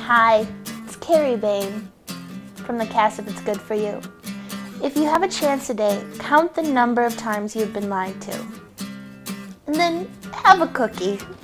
Hi, it's Carrie Bain from the cast of It's Good For You. If you have a chance today, count the number of times you've been lied to. And then have a cookie.